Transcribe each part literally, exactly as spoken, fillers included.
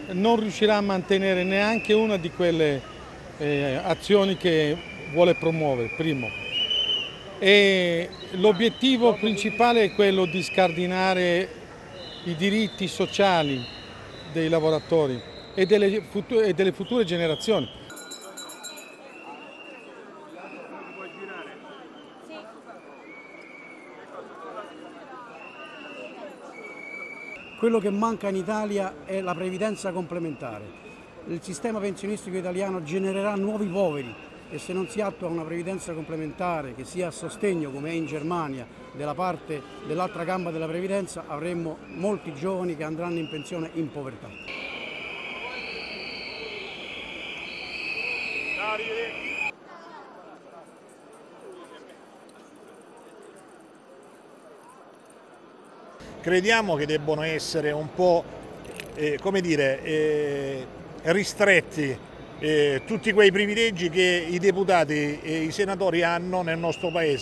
non riuscirà a mantenere neanche una di quelle eh, azioni che vuole promuovere, primo. E l'obiettivo principale è quello di scardinare i diritti sociali dei lavoratori e delle future, e delle future generazioni. Quello che manca in Italia è la previdenza complementare. Il sistema pensionistico italiano genererà nuovi poveri e se non si attua una previdenza complementare che sia a sostegno, come è in Germania, della parte dell'altra gamba della previdenza, avremo molti giovani che andranno in pensione in povertà. Crediamo che debbano essere un po', eh, come dire, eh, ristretti eh, tutti quei privilegi che i deputati e i senatori hanno nel nostro Paese.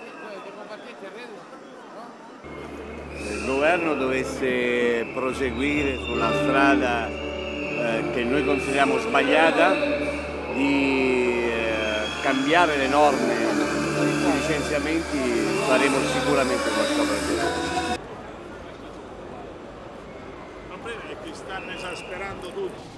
Se il governo dovesse proseguire sulla strada eh, che noi consideriamo sbagliata di eh, cambiare le norme sui licenziamenti, faremo sicuramente una sopra. Il problema è che stanno esasperando tutti.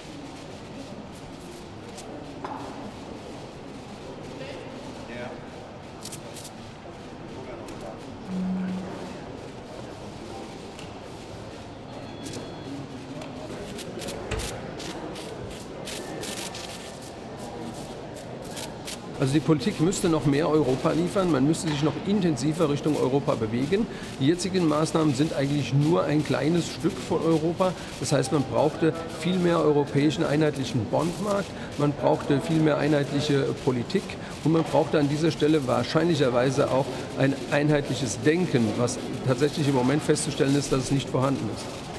Also die Politik müsste noch mehr Europa liefern, man müsste sich noch intensiver Richtung Europa bewegen. Die jetzigen Maßnahmen sind eigentlich nur ein kleines Stück von Europa. Das heißt, man brauchte viel mehr europäischen einheitlichen Bondmarkt, man brauchte viel mehr einheitliche Politik und man brauchte an dieser Stelle wahrscheinlicherweise auch ein einheitliches Denken, was tatsächlich im Moment festzustellen ist, dass es nicht vorhanden ist.